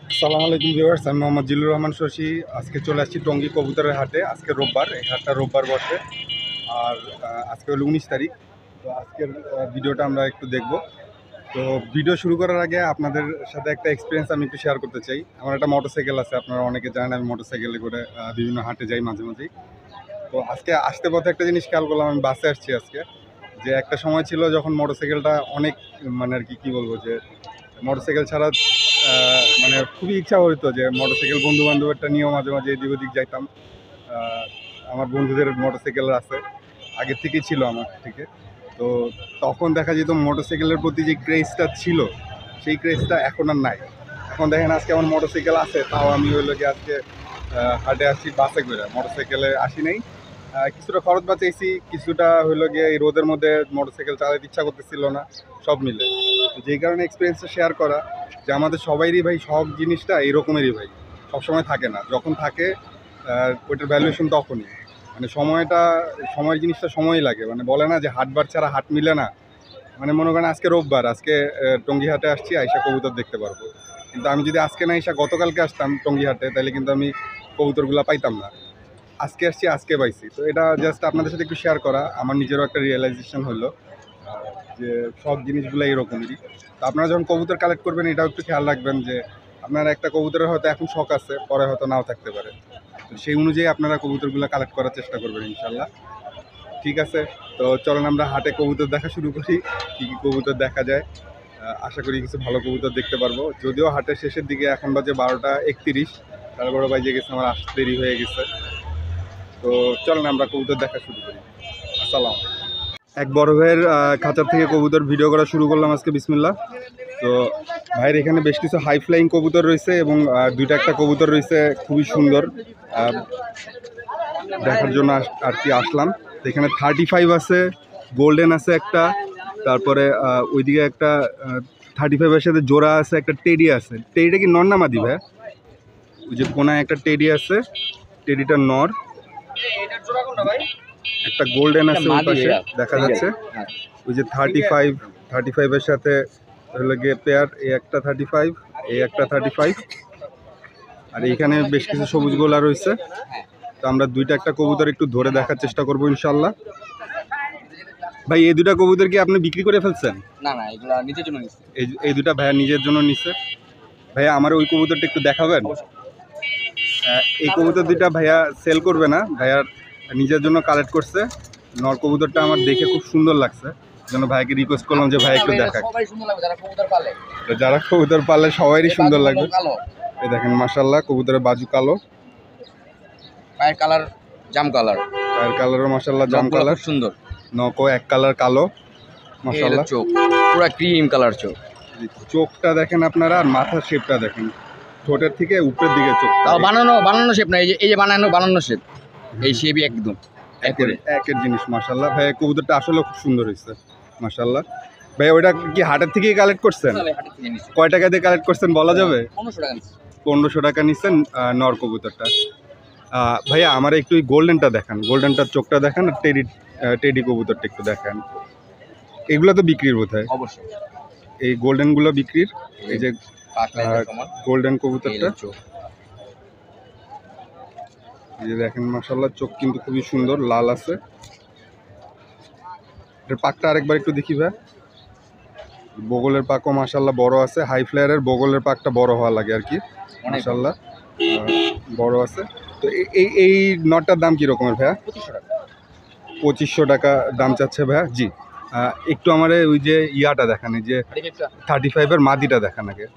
আসসালামু আলাইকুম ভিউয়ার্স, আমি মোহাম্মদ জিল্লুর রহমান শশী। আজকে চলে আসছি টঙ্গী কবুতরের হাটে। আজকে রোববার, এই হাটটা রোববার বসে। আর আজকে হলো 19 তারিখ। তো আজকের ভিডিওটা আমরা একটু দেখব। তো ভিডিও শুরু করার আগে আপনাদের সাথে একটা এক্সপিরিয়েন্স আমি একটু শেয়ার করতে চাই। আমার একটা মোটরসাইকেল আছে, আপনারা অনেকে জানেন আমি মোটরসাইকেলে করে বিভিন্ন হাটে যাই মাঝে মাঝেই। তো আজকে আসতে পথে একটা জিনিস খেয়াল করলাম, আমি বাসে আসছি আজকে, যে একটা সময় ছিল যখন মোটরসাইকেলটা অনেক মানে আর কি বলবো, যে মোটরসাইকেল ছাড়া মানে খুবই ইচ্ছা হতো যে মোটরসাইকেল বন্ধু বান্ধবেরটা নিয়েও মাঝে মাঝে এদিক ওদিক যাইতাম। আমার বন্ধুদের মোটরসাইকেল আছে, আগের থেকেই ছিল আমার থেকে। তো তখন দেখা যেত মোটরসাইকেলের প্রতি যে ক্রেজটা ছিল, সেই ক্রেজটা এখন আর নাই। এখন দেখেন আজকে আমার মোটরসাইকেল আছে, তাও আমি হইলো কি আজকে হাটে আসছি বাসে করে, মোটরসাইকেলে আসি নাই। কিছুটা খরচ বাঁচাইছি, কিছুটা হইলো গিয়ে এই রোদের মধ্যে মোটরসাইকেল চালাতে ইচ্ছা করতেছিল না, সব মিলে। যেই কারণে এক্সপিরিয়েন্সটা শেয়ার করা, যে আমাদের সবাইরই ভাই সব জিনিসটা এইরকমেরই ভাই, সবসময় থাকে না। যখন থাকে ওইটার ভ্যালুয়েশন তখনই, মানে সময়ের জিনিসটা সময়ই লাগে। মানে বলে না যে হাটবার ছাড়া হাট মিলে না। মানে মনে করেন আজকে রোববার, আজকে টঙ্গী হাটে আসছি, আইসা কবুতর দেখতে পারবো। কিন্তু আমি যদি আজকে না আইসা গতকালকে আসতাম টঙ্গী হাটে, তাহলে কিন্তু আমি কবুতরগুলো পাইতাম না। আজকে আসছি, আজকে পাইছি। তো এটা জাস্ট আপনাদের সাথে একটু শেয়ার করা। আমার নিজেরও একটা রিয়েলাইজেশন হলো যে সব জিনিসগুলো এরকমই। তো আপনারা যখন কবুতর কালেক্ট করবেন, এটাও একটু খেয়াল রাখবেন যে আপনার একটা কবুতরের হয়তো এখন শখ আছে, পরে হয়তো নাও থাকতে পারে। তো সেই অনুযায়ী আপনারা কবুতরগুলো কালেক্ট করার চেষ্টা করবেন ইনশাল্লাহ। ঠিক আছে, তো চলেন আমরা হাটে কবুতর দেখা শুরু করি। কী কী কবুতর দেখা যায়, আশা করি কিছু ভালো কবুতর দেখতে পারবো। যদিও হাটের শেষের দিকে, এখন বাজে 12টা 31, তারপরে বাজে গেছে আমার আসতে দেরি হয়ে গেছে। তো চলেন আমরা কবুতর দেখা শুরু করি। আসসালাম। এক বড় ভাইয়ের খাঁচার থেকে কবুতর ভিডিও করা শুরু করলাম আজকে, বিসমিল্লাহ। তো ভাইয়ের এখানে বেশ কিছু হাই ফ্লাইং কবুতর রয়েছে এবং দুইটা একটা কবুতর রয়েছে খুবই সুন্দর, দেখার জন্য আর কি আসলাম। তো এখানে 35 আছে, গোল্ডেন আছে একটা, তারপরে ওইদিকে একটা 35-এর সাথে জোড়া আছে, একটা টেডি আছে। টেডিটা কি নর না মাদি ভাই? ওই যে কোনায় একটা টেডি আছে, টেডিটা নর। একটা গোল্ডেন আছে ওই পাশে দেখা যাচ্ছে। ওই যে 35-এর সাথে হলো গিয়ে পেয়ার, এই একটা 35, এই একটা 35। আর এইখানে বেশ কিছু সবুজ গোলা রয়েছে। তো আমরা দুইটা একটা কবুতর একটু ধরে দেখার চেষ্টা করবো ইনশাল্লাহ। ভাই এই দুটা কবুতর কি আপনি বিক্রি করে ফেলছেন? না না, এগুলা নিজের জন্য নিচ্ছি। এই দুটা ভাইয়া নিজের জন্য নিচ্ছে। ভাইয়া আমার ওই কবুতরটা একটু দেখাবেন? এই কবুতর দুইটা ভাইয়া সেল করবে না, ভাইয়া নিজের জন্য কালেক্ট করছে। নর কবুতরটা আমার দেখে খুব সুন্দর লাগছে, জন্য ভাইকে রিকোয়েস্ট করলাম যে ভাই একটু দেখাক। সবাই সুন্দর লাগবে যারা কবুতর পালে। যারা কবুতর পালে সবারই সুন্দর লাগবে। এই দেখেন মাশাআল্লাহ, কবুতরের বাজু কালো, পায়ের কালার জাম কালার, পায়ের কালারও মাশাআল্লাহ জাম কালার, সুন্দর। নকও এক কালার কালো মাশাআল্লাহ। চোখ পুরো ক্রিম কালার চোখ। চোখটা দেখেন আপনারা, আর মাথার শেপটা দেখেন, ঠোঁটের থেকে উপরের দিকে চোখ। বানানো শেপ না, এই যে বানানো শেপ, এই শেপই একদম একের জিনিস মাশাআল্লাহ। ভাই কবুতরটা আসলে খুব সুন্দর হয়েছে মাশাআল্লাহ। ভাই ওইটা কি হাটের থেকেই কালেক্ট করছেন? কয় টাকা দিয়ে কালেক্ট করছেন বলা যাবে? 1500 টাকা নিচ্ছেন নর কবুতরটা। ভাইয়া আমার একটু ওই গোল্ডেনটা দেখান, গোল্ডেনটার চোখটা দেখান, আর টেডি কবুতরটা একটু দেখান। এগুলো তো বিক্রির বোধহয়। অবশ্যই এই গোল্ডেনগুলো বিক্রির। এই যে গোল্ডেন কবুতরটা, এই যে দেখেন মাশাআল্লাহ, চোখ কিন্তু খুবই সুন্দর, লাল আছে। এর পাকটা আরেকবার একটু দেখি ভাই। বগলের পাকও মাশাআল্লাহ বড় আছে, হাই ফ্লায়ারের বগলের পাকটা বড় হওয়া লাগে আর কি, মাশাআল্লাহ বড় আছে। তো এই নটটার দাম কীরকমের ভাইয়া? 2500 টাকা দাম চাচ্ছে ভাইয়া। জি, একটু আমার ওই যে ইয়াটা দেখান, এই যে 35-এর মাদিটা দেখান আগে।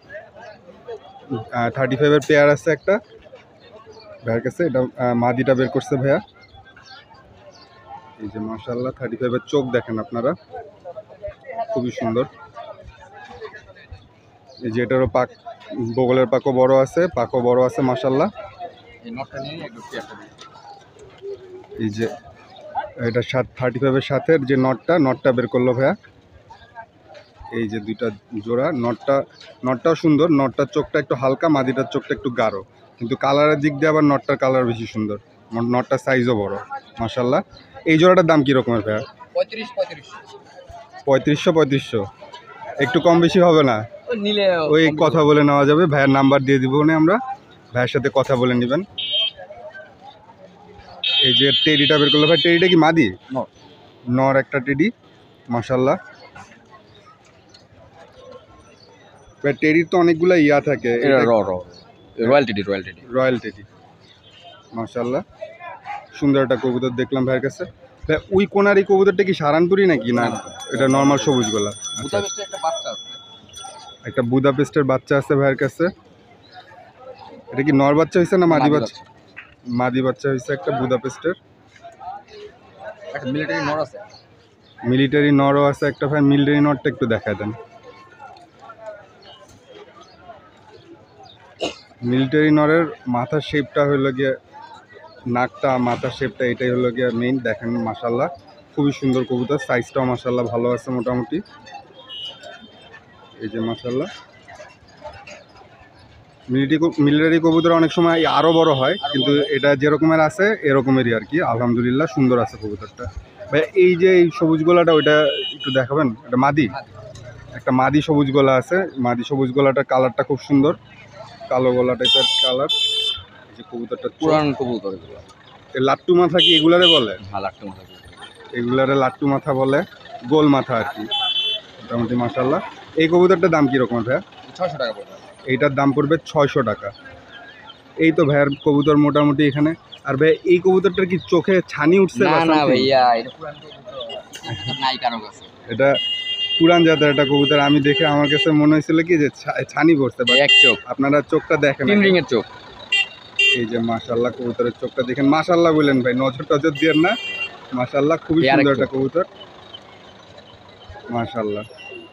35-এর পেয়ার আছে একটা ভাইয়ের কাছে, এটা মাদিটা বের করছে ভাইয়া। এই যে মাশাআল্লাহ 35-এর চোখ দেখেন আপনারা, খুবই সুন্দর। এই যে এটারও পাক, বগলের পাকও বড় আছে, পাকও বড় আছে মাশাআল্লাহ। এই যে এটা 35-এর সাথে যে নটটা বের করলো ভাইয়া। এই যে দুইটা জোড়া, নটটাও সুন্দর, নটটার চোখটা একটু হালকা, মাদিটার চোখটা একটু গাঢ়, কিন্তু কালারের দিক দিয়ে আবার নটটার কালার বেশি সুন্দর, নটটার সাইজও বড় মাশাআল্লাহ। এই জোড়াটার দাম কীরকমের ভাইয়া? 3500। একটু কম বেশি হবে না? নিলে ওই কথা বলে নেওয়া যাবে, ভাইয়ের নাম্বার দিয়ে দিব না আমরা, ভাইয়ের সাথে কথা বলে নেবেন। এই যে টেডিটা বের করলো ভাই, টেডিটা কি মাদি? নর একটা টেডি, মাশাল্লাহ। ভাই টেডির তো অনেকগুলা ইয়া থাকে, রয়্যাল টেডি রয়্যাল টেডি, মাশাল্লাহ। সুন্দর একটা কবুতর দেখলাম ভাইয়ের কাছে। ভাই ওই কোনার এই কবুতরটা কি সারানপুরি নাকি না এটা নর্মাল সবুজ গলা? আচ্ছা, একটা বুদাপেস্টের বাচ্চা আছে ভাইয়ের কাছে। এটা কি নর বাচ্চা হয়েছে না মাদি বাচ্চা? মাদি বাচ্চা হয়েছে একটা বুদাপেস্টের। একটা মিলিটারি নর আছে, মিলিটারি নরও আছে একটা ভাই। মিলিটারি নরটা একটু দেখায় দেন। মিলিটারি নরের মাথার শেপটা হলো গিয়ে, নাকটা মাথার শেপটা এটাই হলো গিয়ে মেইন। দেখেন মাশাল্লাহ খুবই সুন্দর কবুতর, সাইজটাও মাশাল্লাহ ভালো আছে মোটামুটি। এই যে মাশাল্লাহ মিলিটারি কবুতর অনেক সময় আরও বড় হয়, কিন্তু এটা যেরকমের আছে এরকমেরই আর কি। আলহামদুলিল্লাহ সুন্দর আছে কবুতরটা। ভাই এই যে এই সবুজ গলাটা ওইটা একটু দেখাবেন? এটা মাদি, একটা মাদি সবুজ গলা আছে। মাদি সবুজ গলাটার কালারটা খুব সুন্দর, কালো গলা টাইপের কালার। এই যে কবুতরটা পুরান কবুতর, লাট্টু মাথা কি এগুলারে বলে? হ্যাঁ লাট্টু মাথা, এগুলারে লাট্টু মাথা বলে, গোল মাথা আর কি মোটামুটি মাশাল্লাহ। এই কবুতরটার দাম কীরকম ভাইয়া? 600 টাকা পড়বে। এইটার দাম পড়বে 600 টাকা। এই তো ভাইয়ার কবুতর মোটামুটি এখানে। আর ভাই এই কবুতরটার কি চোখে ছানি উঠছে? না ভাইয়া, এটা পুরান কবুতর, নাই কারো কাছে। এটা পুরান জাতের একটা কবুতর। আমি দেখে আমার কাছে মনে হয়েছিল কি যে ছানি পড়ছে। এক চোখ, আপনারা চোখটা দেখেন, তিন রিংয়ের চোখ। এই যে মাশাল্লাহ কবুতরের চোখটা দেখেন। মাশাল্লাহ বললেন ভাই, নজর টজর দিয়ে না, মাশাল্লাহ খুবই সুন্দর একটা কবুতর, মাশাল্লাহ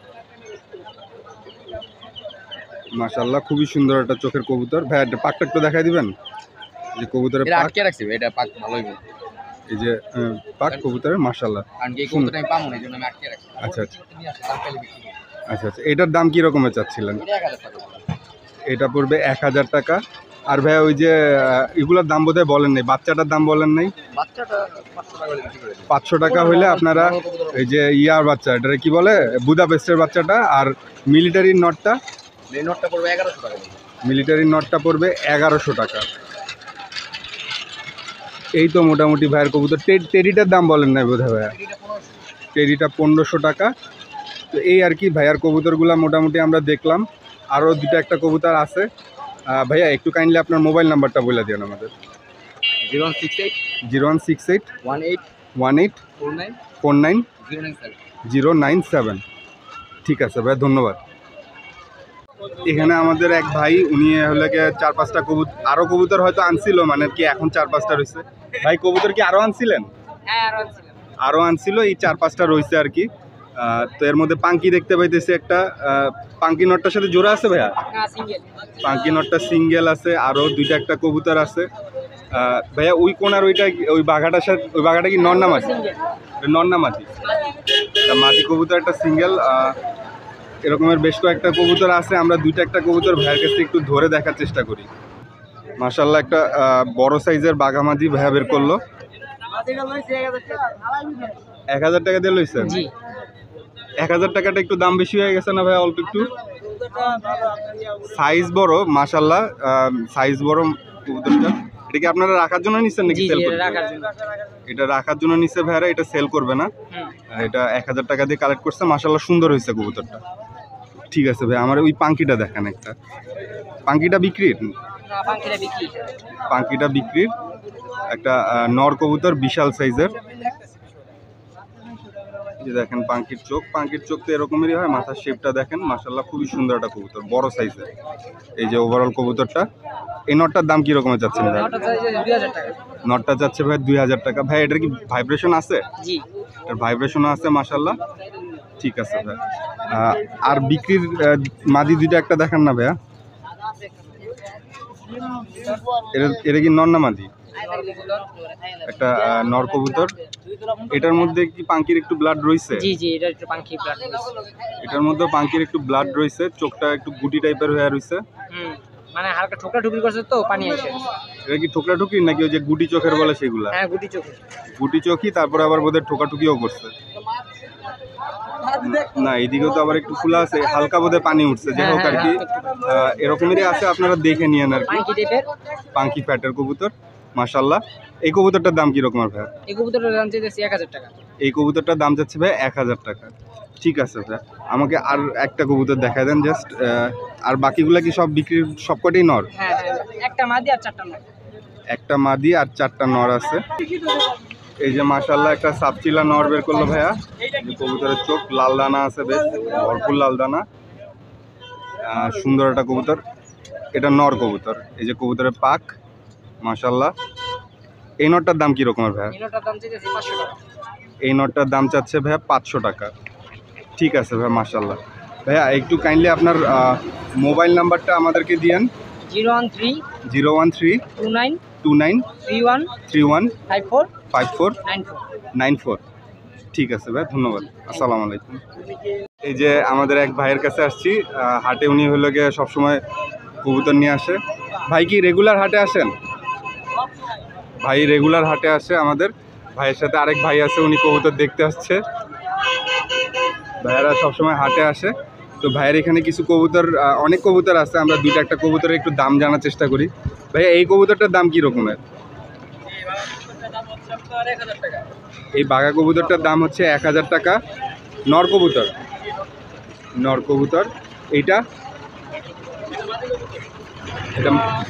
মাশাল্লাহ খুবই সুন্দর একটা চোখের কবুতর। ভাই একটা পাকটা একটু দেখাই দিবেন? যে কবুতরের পাক আটকে রাখছি, এটা পাক ভালোই। এই যে পাক কবুতরের মাশাল্লাহ। কারণ এই কবুতরটা আমি পাবো না, এইজন্য আমি আটকে রাখছি। আচ্ছা আচ্ছা আচ্ছা আচ্ছা। এটার দাম কি রকমের চাচ্ছিলেন? এটা পড়বে 1000 টাকা। আর ভাই ওই যে এগুলোর দাম বোধহয় বলেন নাই, বাচ্চাটার দাম বলেন নাই? বাচ্চাটা 500 টাকা হইলে আপনারা এই যে ইয়ার বাচ্চা, এটা কি বলে, বুদাপেস্টের বাচ্চাটা, আর মিলিটারির নটটা, এই নটটা পড়বে 1100 টাকা। মিলিটারির নটটা পড়বে 1100 টাকা। এই তো মোটামুটি ভাইয়ের কবুতর। টেডিটার দাম বলেন নাই বোধহয় ভাইয়া? টেডিটা 1500 টাকা। তো এই আর কি ভাইয়ার কবুতরগুলো মোটামুটি আমরা দেখলাম। আরও দুটো একটা কবুতর আছে। ভাইয়া একটু কাইন্ডলি আপনার মোবাইল নাম্বারটা বলে দিন আমাদের। 0168 18 49 097। ঠিক আছে ভাই, ধন্যবাদ। এখানে আমাদের এক ভাই, উনি হলে গিয়ে 4-5টা কবুতর, আরও কবুতর হয়তো আনছিল, মানে কি এখন 4-5টা রয়েছে। ভাই কবুতর কি আরও আনছিলেন? আরও আনছিল, এই 4-5টা রয়েছে আর কি। তো এর মধ্যে পাঙ্কি দেখতে পাইতেছি একটা। পাঙ্কি নটটার সাথে জোড়া আছে ভাইয়া? পাঙ্কি নটটা সিঙ্গেল আছে। আরও দুইটা একটা কবুতর আছে ভাইয়া। ওই কোনার ওইটা, ওই বাঘাটার সাথে, ওই বাঘাটা কি নর না মাটি? নর না মাটি? মাটি কবুতর একটা সিঙ্গেল। এরকমের বেশ কয়েকটা কবুতর আছে। আমরা দুইটা একটা কবুতর ভাইয়ের কাছে একটু ধরে দেখার চেষ্টা করি। মাশাল্লাহ একটা বড় সাইজের বাঘামাদি ভাইয়া বের করলো। 1000 টাকা দিয়ে লইছেন? 1000 টাকাটা একটু দাম বেশি হয়ে গেছে না ভাই? অল্প একটু সাইজ বড়, মাশাল্লাহ সাইজ বড় কবুতরটা। এটা কি আপনারা রাখার জন্য নিচ্ছেন নাকি সেল করবেন? এটা রাখার জন্য নিচ্ছে ভাইরা, এটা সেল করবে না। এটা 1000 টাকা দিয়ে কালেক্ট করছে। মাশাল্লাহ সুন্দর হয়েছে কবুতরটা। ঠিক আছে ভাই, আমার ওই পাঙ্কিটা দেখান একটা। পাঙ্কিটা বিক্রির? পাঙ্কিটা বিক্রির। একটা নর কবুতর, বিশাল সাইজের। যে দেখেন পাঙ্কির চোখ, পাঙ্কির চোখ তো এরকমেরই হয়। মাথার শেপটা দেখেন, মাশাল্লাহ খুবই সুন্দর একটা কবুতর, বড় সাইজের। এই যে ওভারঅল কবুতরটা। এই নটটার দাম কি রকমের যাচ্ছেন ভাই? নটটা যাচ্ছে ভাই 2000 টাকা। ভাই এটার কি ভাইব্রেশন আছে? এটার ভাইব্রেশনও আছে মাশাল্লাহ। ঠিক আছে ভাই। আর বিক্রির মাদি দুইটা একটা দেখান না ভাইয়া? এটা কি নর না মাদি? একটা নর কবুতর। এটার মধ্যে কি পাঙ্কির একটু ব্লাড রয়েছে? এটার মধ্যে পাঙ্কির একটু ব্লাড রয়েছে। চোখটা একটু গুটি টাইপের হয়ে রয়েছে, মানে হালকা ঠোকরা ঠুকরি করছে তো পানি আসে। এটা কি ঠোকরা ঠুকরি নাকি ওই যে গুটি চোখের বলে সেগুলা? হ্যাঁ গুটি চোখ, গুটি চোখই, তারপরে আবার বোধহয় ঠোকা ঠুকিও করছে। না এইদিকেও তো আবার একটু খোলা আছে, হালকা বোধে পানি উঠছে, যাই হোক আর কি এরকমেরই আছে, আপনারা দেখে নিয়েন আর কি। পাঙ্কি টাইপের। পাঙ্কি ফ্যাটের কবুতর মাশাল্লাহ। এই কবুতরটার দাম কিরকম আর ভাই? এই কবুতরের দাম চাইতেছি 1000 টাকা। এই কবুতরটার দাম যাচ্ছে ভাই 1000 টাকা। ঠিক আছে ভাই, আমাকে আর একটা কবুতর দেখায় দেন জাস্ট। আর বাকিগুলা কি সব বিক্রির সবকটাই নর? হ্যাঁ হ্যাঁ, একটা মাদি আর 4টা নর। একটা মাদি আর 4টা নর আছে। এই যে মাশাল্লাহ একটা সাপচিলা নর বের করলো ভাইয়া। এই কবুতরের চোখ লাল দানা আছে, বেশ ভরপুর লাল দানা, সুন্দর একটা কবুতর। এটা নর কবুতর। এই যে কবুতরের পাক মাশাল্লাহ। এই নরটার দাম কি রকমের ভাইয়া? এই নরটার দাম চাইতেছি 500 টাকা। এই নটটার দাম চাচ্ছে ভাইয়া 500 টাকা। ঠিক আছে ভাইয়া মাশাল্লাহ। ভাইয়া একটু কাইন্ডলি আপনার মোবাইল নাম্বারটা আমাদেরকে দিয়েন। 013 013 29 29 31 31 54 54 94। 94। ঠিক আছে ভাই, ধন্যবাদ। আসসালামু আলাইকুম। এই যে আমাদের এক ভাইয়ের কাছে আসছি, হাটে উনি হলো গিয়ে সবসময় কবুতর নিয়ে আসে। ভাই কি রেগুলার হাটে আসেন? ভাই রেগুলার হাটে আসে আমাদের। ভাইয়ের সাথে আরেক ভাই আছে, উনি কবুতর দেখতে আসছে। ভাইয়েরা সবসময় হাটে আসে। তো ভাইয়ের এখানে কিছু কবুতর, অনেক কবুতর আছে, আমরা দুইটা একটা কবুতরের একটু দাম জানার চেষ্টা করি। ভাইয়া এই কবুতরটার দাম কি রকমের? এই বাঘা কবুতরটার দাম হচ্ছে 1000 টাকা। নর কবুতর, নর কবুতর। এইটা এটা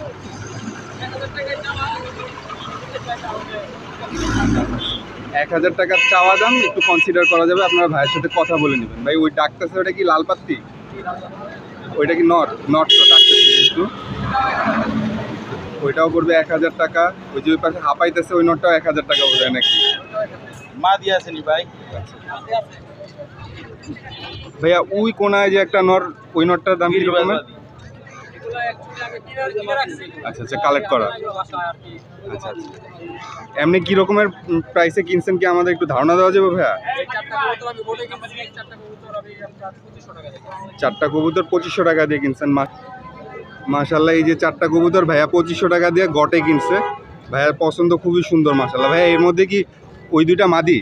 1000 টাকার চাওয়া দাম, একটু কনসিডার করা যাবে, আপনারা ভাইয়ের সাথে কথা বলে নেবেন। ভাই ওই ডাকতেছে ওটা কি লাল পাত্তি? ওইটা কি নর? নর তো ডাকতেছে একটু, ওইটাও পড়বে 1000 টাকা। ওই যে ওই পাশে হাঁপাইতেছে ওই নটটাও 1000 টাকা বোঝায় নাকি? মা দিয়ে আসেনি ভাই। ভাইয়া ওই কোনায় যে একটা নর, ওই নটটার দাম কি রকমের? আচ্ছা আচ্ছা, কালেক্ট করা। আচ্ছা আচ্ছা, এমনি কি রকমের প্রাইসে কিনছেন কি আমাদের একটু ধারণা দেওয়া যাবে ভাইয়া? 4টা কবুতর 2500 টাকা দিয়ে কিনছেন। মাশাল্লাহ এই যে 4টা কবুতর ভাইয়া 2500 টাকা দিয়ে গটে কিনছে। ভাইয়ার পছন্দ খুবই সুন্দর মাশাল্লাহ। ভাইয়া এর মধ্যে কি ওই দুইটা মাদি?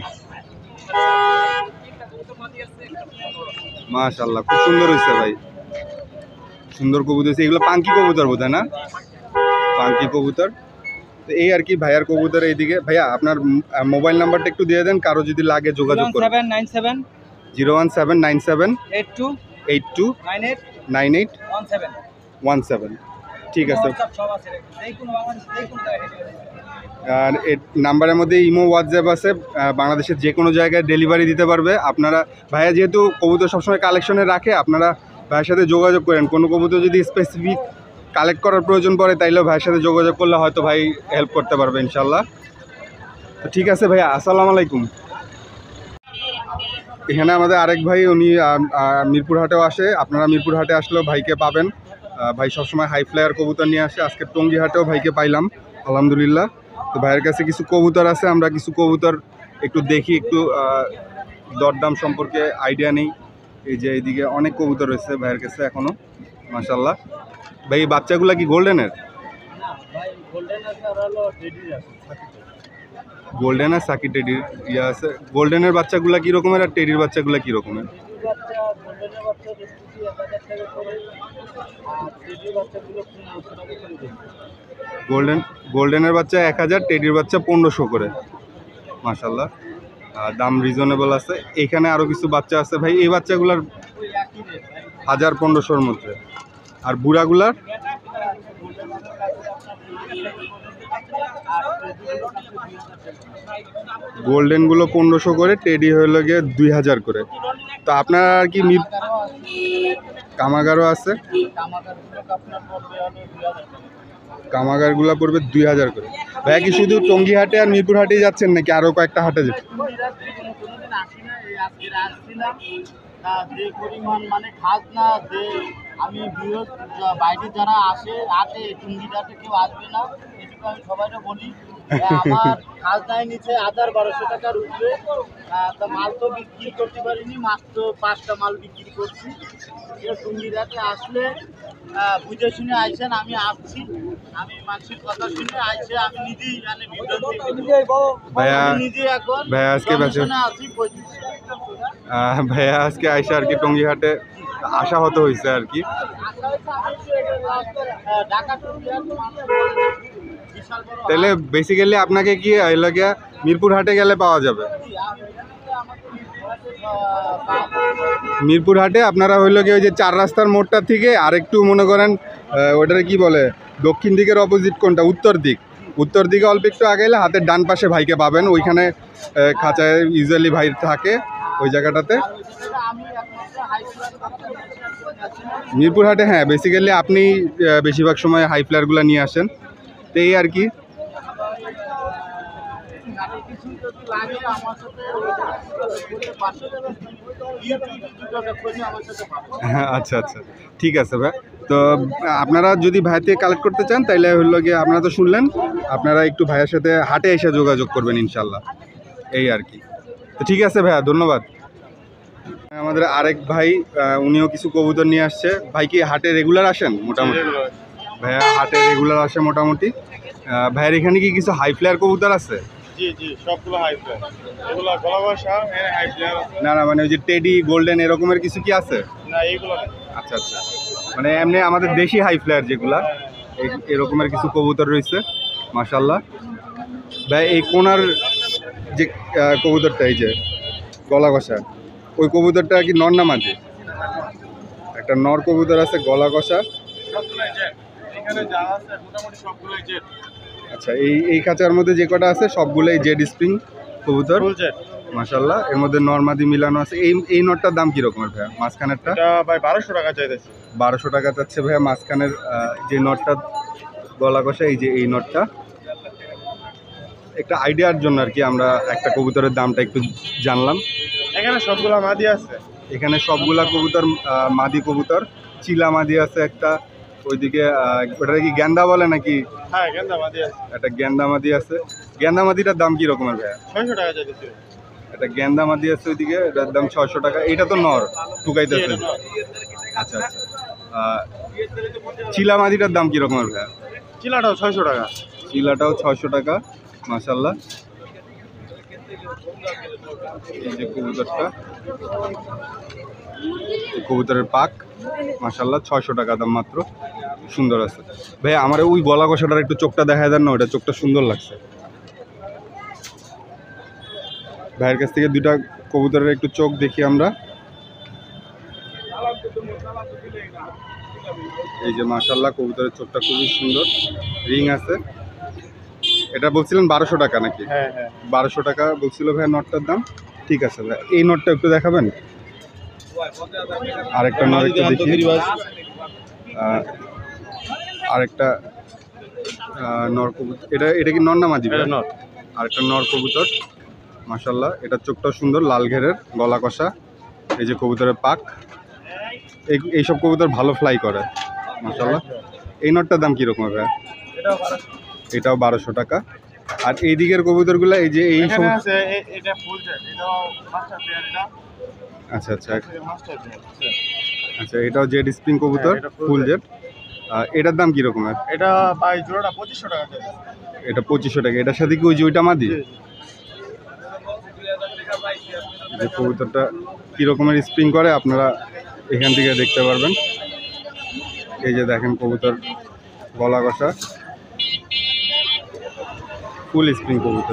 মাশাল্লাহ খুব সুন্দর হয়েছে ভাই, সুন্দর কবুতর হয়েছে। এগুলো পাঙ্কি কবুতর বোধ হয় না? পাঙ্কি কবুতর। তো এই আর কি ভাইয়ার কবুতর। এইদিকে ভাইয়া আপনার মোবাইল নাম্বারটা একটু দিয়ে দেন, কারো যদি লাগে যোগাযোগ করুন। 01797 01797 82 82 98 98 17। 17। ঠিক আছে। সব আছে, এই কোন বাংলাদেশ এই কোন জায়গায়। আর এই নাম্বারের মধ্যে ইমো হোয়াটসঅ্যাপ আছে, বাংলাদেশের যে কোনো জায়গায় ডেলিভারি দিতে পারবে। আপনারা ভাইয়া যেহেতু কবুতর সবসময় কালেকশনে রাখে, আপনারা ভাইয়ের সাথে যোগাযোগ করেন। কোনো কবুতর যদি স্পেসিফিক কালেক্ট করার প্রয়োজন পড়ে, তাইলেও ভাইয়ের সাথে যোগাযোগ করলে হয়তো ভাই হেল্প করতে পারবে ইনশাল্লাহ। তো ঠিক আছে ভাইয়া, আসসালামু আলাইকুম। এখানে আমাদের আরেক ভাই, উনি মিরপুর হাটেও আসে। আপনারা মিরপুর হাটে আসলেও ভাইকে পাবেন। ভাই সবসময় হাই ফ্লায়ার কবুতর নিয়ে আসে। আজকে টঙ্গী হাটেও ভাইকে পাইলাম আলহামদুলিল্লাহ। তো ভাইয়ের কাছে কিছু কবুতর আছে, আমরা কিছু কবুতর একটু দেখি, একটু দরদাম সম্পর্কে আইডিয়া নেই। এই যে এইদিকে অনেক কবুতর রয়েছে ভাইয়ের কাছে এখনও মাশাল্লাহ। ভাই এই বাচ্চাগুলা কি গোল্ডেনের? গোল্ডেন আর সাকি টেডির ইয়ে আছে। গোল্ডেনের বাচ্চাগুলা কী রকমের আর টেডির বাচ্চাগুলা কী রকমের? গোল্ডেনের বাচ্চা 1000, টেডির বাচ্চা 1500 করে মাশাল্লাহ। দাম রিজনেবল আছে। এখানে আরও কিছু বাচ্চা আছে ভাই, এই বাচ্চাগুলার 1000-1500-র মধ্যে। আর বুড়াগুলার গোল্ডেনগুলো 1500 করে, টেডি হইল গিয়ে 2000 করে। তো আপনার আর কি কামাগারও আছে, কামাগারগুলো পড়বে 2000 করে। ভাইয়া কি শুধু টঙ্গী হাটে আর মিরপুর হাটেই যাচ্ছেন নাকি আরও কয়েকটা হাটে যাচ্ছেন? যে পরিমাণ মানে খাস না, যে আমি বাইরে যারা আসে হাটে টুঙ্গিটাতে কেউ আসবে না, এটুকু আমি সবাইকে বলি। আমার খাজনায় নিচে 1200 টাকার উপরে। তা মাল তো বিক্রি করতে পারিনি, মাত্র 5টা মাল বিক্রি করছি। টুঙ্গিটাতে আসলে বুঝে শুনে আইসেন, আমি আসছি। আমি মানুষের কথা শুনে আইসে আমি নিজেই মানে বিভ্রান্তি ভাইয়া আমি নিজে এখন ভাইয়া আজকে বেচে কমিশনে আছি 35 ভাইয়া আজকে আইসা আর কি টঙ্গিহাটে আশাহত হয়েছে আর কি। ঢাকা টু বিশাল বড় তাহলে বেসিক্যালি আপনাকে কি এই লাগে মিরপুর হাটে গেলে পাওয়া যাবে? মিরপুর হাটে আপনারা হইলো কি ওই যে 4 রাস্তার মোড়টা থেকে আরেকটু মনে করেন ওটারে কি বলে দক্ষিণ দিকের অপোজিট কোনটা, উত্তর দিক, উত্তর দিকে অল্প একটু আগে এলে হাতের ডান পাশে ভাইকে পাবেন, ওইখানে খাঁচায় ইউজুয়ালি ভাই থাকে ওই জায়গাটাতে। মিরপুর হাটে হ্যাঁ বেসিক্যালি আপনি বেশিরভাগ সময় হাই ফ্লায়ারগুলো নিয়ে আসেন, তো এই আর কি। হ্যাঁ আচ্ছা আচ্ছা ঠিক আছে ভাই। তো আপনারা যদি ভাইয়ের থেকে কালেক্ট করতে চান তাইলে হলো গিয়ে আপনারা তো শুনলেন, আপনারা একটু ভাইয়ের সাথে হাটে এসে যোগাযোগ করবেন ইনশাল্লাহ, এই আর কি। তো ঠিক আছে ভাইয়া, ধন্যবাদ। আমাদের আরেক ভাই উনিও কিছু কবুতর নিয়ে আসছে। ভাই কি হাটে রেগুলার আসেন? মোটামুটি ভাইয়া হাটে রেগুলার আসে মোটামুটি। ভাইয়ের এখানে কি কিছু হাই ফ্লায়ার কবুতর আছে? জি জি, সবগুলো হাই ফ্লায়ার, এগুলো গলা বসা হাই ফ্লায়ার আছে। না না মানে ওই যে টেডি গোল্ডেন এরকমের কিছু কি আছে? না এইগুলো না। আচ্ছা আচ্ছা, মানে এমনি আমাদের দেশি হাই ফ্লায়ার যেগুলা এরকমের কিছু কবুতর রয়েছে মাশাল্লাহ। ভাই এই কোনার যে কবুতরটা, এই যে গলা কষা, ওই কবুতরটা কি নর না মাঝে? একটা নর কবুতর আছে গলা কষা। সবগুলোই জেড, এখানে যা আছে মোটামুটি সবগুলোই জেড। আচ্ছা এই খাঁচার মধ্যে যে কটা আছে সবগুলোই জেড স্প্রিং কবুতর ফুল জেড মাশাল্লাহ। এর মধ্যে নরমাদি মিলানো আছে। এই নটটার দাম কি রকমের ভাইয়া? মাঝখানেরটা এটা ভাই 1200 টাকা চাইতেছে। 1200 টাকা চাচ্ছে ভাইয়া। মাঝখানের যে নটটা গলা কষা, এই যে এই নটটা, একটা আইডিয়ার জন্য আর কি আমরা একটা কবুতরের দামটা একটু জানলাম। এখানে সবগুলো মাদি আছে। এখানে সবগুলা কবুতর মাদি কবুতর। চিলা মাদি আছে একটা, ওইদিকে ওটা কি গ্যান্দা বলে নাকি? হ্যাঁ গেন্দা মাদি আছে। একটা গ্যান্দা মাদি আছে। গ্যান্দা মাদিটার দাম কি রকমের ভাইয়া? 600 টাকা চাইতেছে। একটা গ্যান্দা মাদি আছে ওইদিকে, এটার দাম 600 টাকা। এইটা তো নর টুকাইতেছে। আচ্ছা আচ্ছা, চিলা মাদিটার দাম কি রকমের ভাইয়া? চিলাটাও 600 টাকা। চিলাটাও 600 টাকা মাশাল্লাহ। এই যে কবুতরটা, কবুতরের পাক মাশাল্লাহ 600 টাকা দাম মাত্র, সুন্দর আছে। ভাই আমার ওই গলা কষাটার একটু চোখটা দেখায় দেন না, ওটা চোখটা সুন্দর লাগছে। ভাইয়ের কাছ থেকে দুইটা কবুতরের একটু চোখ দেখি আমরা। এই যে মাশাল্লাহ কবুতরের চোখটা খুবই সুন্দর, রিং আছে। এটা বলছিলেন 1200 টাকা নাকি? হ্যাঁ হ্যাঁ 1200 টাকা বলছিল ভাই নটটার দাম। ঠিক আছে ভাই, এই নটটা একটু দেখাবেন? আরেকটা নট একটু দেখি। আরেকটা নর কবুতর, এটা কি নর না মাদি? এটা নর। আরেকটা নর কবুতর মাশাল্লাহ, এটার চোখটাও সুন্দর, লাল ঘেরের, গলা কষা। এই যে কবুতরের পাক, এইসব কবুতর ভালো ফ্লাই করে মাশাল্লাহ। এই নটটার দাম কীরকম ভাই? এটাও 1200 টাকা। আর এই দিকের কবুতরগুলো এই যে এই সব, আছে এটা ফুল জেড, এটাও মাস্টার পেয়ার। এটা আচ্ছা আচ্ছা মাস্টার পেয়ার। আচ্ছা, এটাও জেড স্প্রিং কবুতর, এটা full ফুল জেড। এটার দাম কি রকমের? এটা ভাই জোড়াটা 2500 টাকা চাইতেছে। এটা 2500 টাকা। এটার সাথে কি ওই যে ওইটা মাদি? যে কবুতরটা কি রকমের স্প্রিং করে আপনারা এখান থেকে দেখতে পারবেন। এই যে দেখেন কবুতর গলা কষা, ফুল স্প্রিং কবুতর।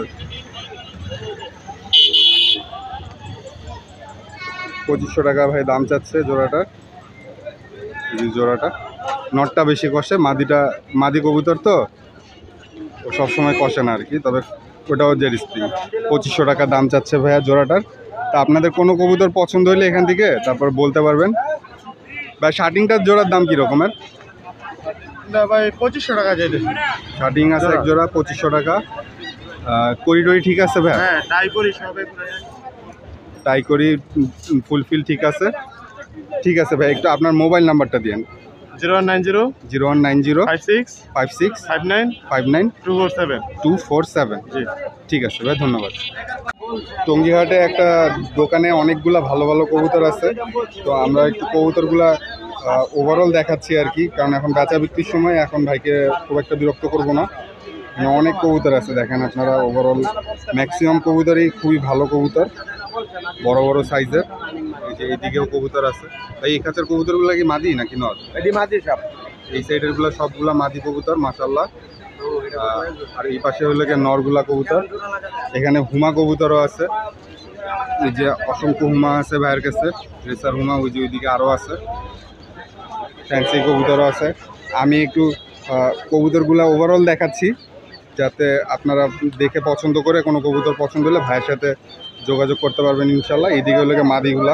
2500 টাকা ভাই দাম চাচ্ছে জোড়াটার। এই জোড়াটা নটটা বেশি কষে, মাদি কবুতর তো ও সবসময় কষে না আর কি, তবে ওটাও জেড স্প্রিং। 2500 টাকা দাম চাচ্ছে ভাইয়া জোড়াটার। তা আপনাদের কোনো কবুতর পছন্দ হলে এখান থেকে তারপর বলতে পারবেন। ভাই শার্টিংটার জোড়ার দাম কী রকমের? এটা ভাই 2500 টাকা চাইতেছে। শার্টিং আছে এক জোড়া 2500 টাকা। করিডোরি ঠিক আছে ভাইয়া? হ্যাঁ টাই করি সবে করে। টাই করি ফুলফিল ঠিক আছে। ঠিক আছে ভাই, একটু আপনার মোবাইল নাম্বারটা দিন। 0190 0190 56 56 59 59 247। 247। জি ঠিক আছে ভাই, ধন্যবাদ। টঙ্গিহাটে একটা দোকানে অনেকগুলা ভালো ভালো কবুতর আছে, তো আমরা একটু কবুতরগুলা ওভারঅল দেখাচ্ছি আর কি, কারণ এখন বেচা বিক্রির সময় এখন ভাইকে খুব একটা বিরক্ত করবো না। এখানে অনেক কবুতর আছে, দেখেন আপনারা। ওভারঅল ম্যাক্সিমাম কবুতরই খুবই ভালো কবুতর, বড় বড় সাইজের। এই যে এইদিকেও কবুতর আছে। ভাই এই খাঁচার কবুতরগুলো কি মাদি নাকি নর? এটি মাঝে সব। এই সাইডের গুলো সবগুলা মাদি কবুতর মাশাআল্লাহ। আর এই পাশে হলো গিয়ে নরগুলা কবুতর। এখানে হুমা কবুতরও আছে, এই যে অসংখ্য হুমা আছে ভাইয়ের কাছে, রেসার হুমা। ওই যে ওইদিকে আরও আছে, ফ্যান্সি কবুতরও আছে। আমি একটু কবুতরগুলা ওভারঅল দেখাচ্ছি, যাতে আপনারা দেখে পছন্দ করে কোনো কবুতর পছন্দ হলে ভাইয়ের সাথে যোগাযোগ করতে পারবেন ইনশাল্লাহ। এইদিকে হলো গিয়ে মাদিগুলা,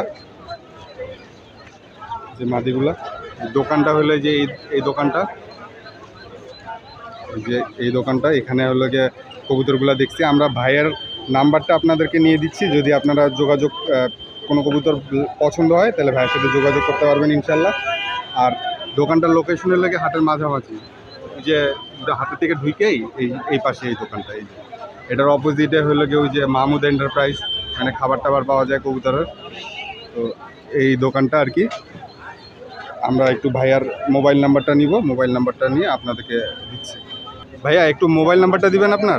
যে মাদিগুলা। দোকানটা হলো যে এই দোকানটা, যে এই দোকানটা, এখানে হলো গিয়ে কবুতরগুলো দেখছি আমরা। ভাইয়ের নাম্বারটা আপনাদেরকে নিয়ে দিচ্ছি, যদি আপনারা যোগাযোগ কোনো কবুতর পছন্দ হয় তাহলে ভাইয়ের সাথে যোগাযোগ করতে পারবেন ইনশাল্লাহ। আর দোকানটার লোকেশনের লাগে হাটের মাঝামাঝি, যে হাটের থেকে ঢুকেই এই পাশে এই দোকানটা। এই যে এটার অপোজিটে হলো গিয়ে ওই যে মাহমুদ এন্টারপ্রাইজ, মানে খাবার টাবার পাওয়া যায় কবুতরের। তো এই দোকানটা আর কি। আমরা একটু ভাইয়ার মোবাইল নাম্বারটা নিব, মোবাইল নাম্বারটা নিয়ে আপনাদেরকে দিচ্ছি। ভাইয়া একটু মোবাইল নাম্বারটা দিবেন আপনার।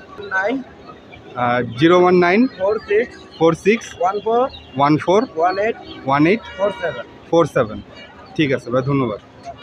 01946141847। ঠিক আছে ভাই, ধন্যবাদ।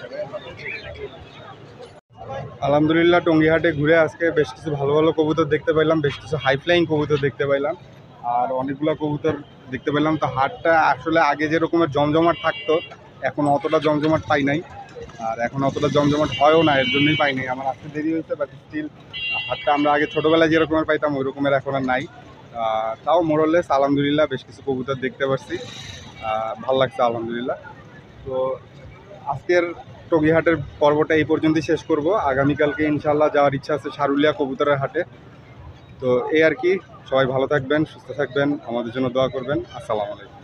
আলহামদুলিল্লাহ টঙ্গীহাটে ঘুরে আজকে বেশ কিছু ভালো ভালো কবুতর দেখতে পাইলাম, বেশ কিছু হাই ফ্লাইং কবুতর দেখতে পাইলাম, আর অনেকগুলো কবুতর দেখতে পেলাম। তো হাটটা আসলে আগে যে রকমের জমজমাট থাকতো, এখন অতটা জমজমাট পাই নাই, আর এখন অতটা জমজমাট হয়ও না, এর জন্যই পাই নাই। আমার আসতে দেরি হয়েছে, বাট স্টিল হাটটা আমরা আগে ছোটোবেলায় যে রকমের পাইতাম ওই রকমের এখন আর নাই। তাও মোরলেস আলহামদুলিল্লাহ বেশ কিছু কবুতর দেখতে পারছি, ভালো লাগছে আলহামদুলিল্লাহ। তো আজকের টঙ্গীহাটের পর্বটা এই পর্যন্তই শেষ করব। আগামীকালকে ইনশাল্লাহ যাওয়ার ইচ্ছা আছে সারুলিয়া কবুতরের হাটে। তো এই আর কি, সবাই ভালো থাকবেন, সুস্থ থাকবেন, আমাদের জন্য দোয়া করবেন। আসসালামু আলাইকুম।